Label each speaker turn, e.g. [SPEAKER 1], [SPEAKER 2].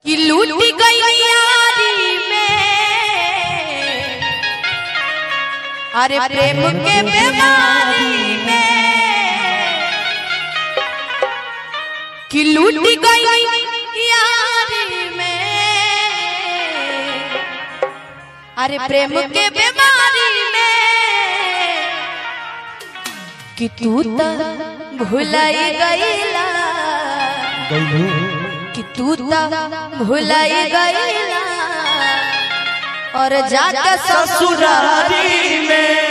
[SPEAKER 1] कि लूट गई यारी में, अरे प्रेम के बीमारी में, कि लूट गई यारी में, अरे प्रेम के बीमारी में, कि तू तो भुलाई गईला, कि तू तो भुलाई गईला और जाके ससुरारी में